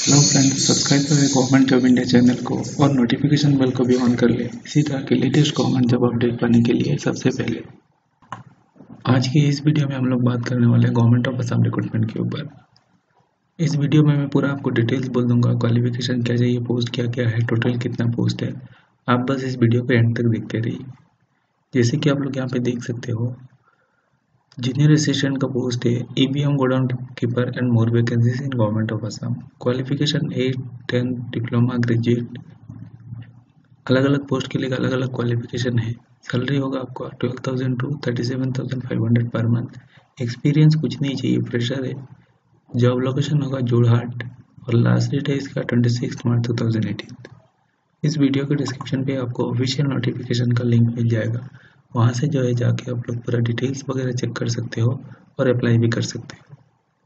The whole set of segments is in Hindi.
हेलो फ्रेंड्स, सब्सक्राइब करें गवर्नमेंट जॉब इंडिया चैनल को और नोटिफिकेशन बेल को भी ऑन कर लें इसी तरह के लेटेस्ट गवर्नमेंट जॉब अपडेट पाने के लिए सबसे पहले। आज की इस वीडियो में हम लोग बात करने वाले हैं गवर्नमेंट ऑफ असम रिक्रूटमेंट के ऊपर। इस वीडियो में मैं पूरा आपको डिटेल्स बोल दूंगा, क्वालिफिकेशन क्या चाहिए, पोस्ट क्या क्या है, टोटल कितना पोस्ट है। आप बस इस वीडियो को एंड तक देखते रहिए। जैसे कि आप लोग यहाँ पे देख सकते हो, जूनियर असिस्टेंट का पोस्ट है EVM godown keeper and more vacancies in government of Assam. Qualification 8, 10, diploma, graduate. अलग अलग पोस्ट के लिए अलग अलग क्वालिफिकेशन है। सैलरी होगा आपको 12,000 टू 37,500 पर मंथ। एक्सपीरियंस कुछ नहीं चाहिए, फ्रेशर है। जॉब लोकेशन होगा जोरहाट और लास्ट डेट है इसका 26 मार्च 2018। इस वीडियो के डिस्क्रिप्शन पे आपको ऑफिशियल नोटिफिकेशन का लिंक मिल जाएगा, वहाँ से जो है जाके आप लोग पूरा डिटेल्स वगैरह चेक कर सकते हो और अप्लाई भी कर सकते हो।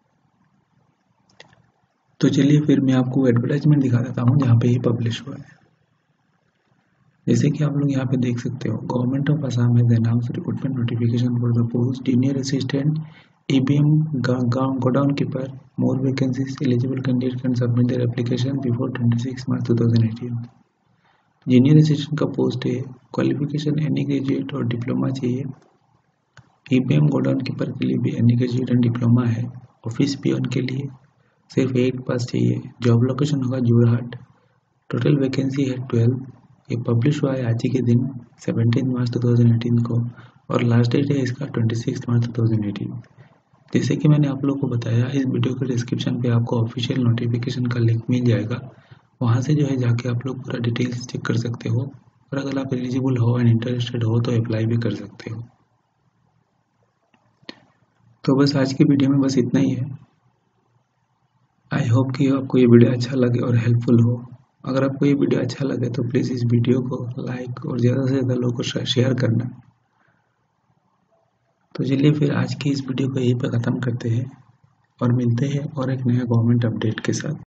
तो चलिए फिर मैं आपको एडवर्टाइजमेंट दिखा देता हूँ जहाँ पे ये पब्लिश हुआ है। जैसे कि आप लोग यहाँ पे देख सकते हो, government of Assam has announced recruitment notification for the post junior assistant EVM godown keeper, more vacancies. Eligible candidate can submit their application before 26 March 2018। Junior assistant का पोस्ट है। क्वालिफिकेशन एनी ग्रेजुएट और डिप्लोमा चाहिए। ईवीएम गोडाउन कीपर के लिए भी एनी ग्रेजुएट एंड डिप्लोमा है। ऑफिस पियोन के लिए सिर्फ 8 पास चाहिए। जॉब लोकेशन होगा जोरहाट। टोटल वैकेंसी है 12। ये पब्लिश हुआ है आज ही के दिन 17 मार्च 2018 को और लास्ट डेट है इसका 26 मार्च 2018। जैसे कि मैंने आप लोगों को बताया, इस वीडियो के डिस्क्रिप्शन पे आपको ऑफिशियल नोटिफिकेशन का लिंक मिल जाएगा, वहाँ से जो है जाके आप लोग पूरा डिटेल्स चेक कर सकते हो और अगर आप एलिजिबल हो एंड इंटरेस्टेड हो तो अप्लाई भी कर सकते हो। तो बस आज की वीडियो में बस इतना ही है। आई होप कि आपको ये वीडियो अच्छा लगे और हेल्पफुल हो। अगर आपको ये वीडियो अच्छा लगे तो प्लीज़ इस वीडियो को लाइक और ज़्यादा से ज़्यादा लोगों को शेयर करना। तो चलिए फिर आज की इस वीडियो को यहीं पर ख़त्म करते हैं और मिलते हैं और एक नया गवर्नमेंट अपडेट के साथ।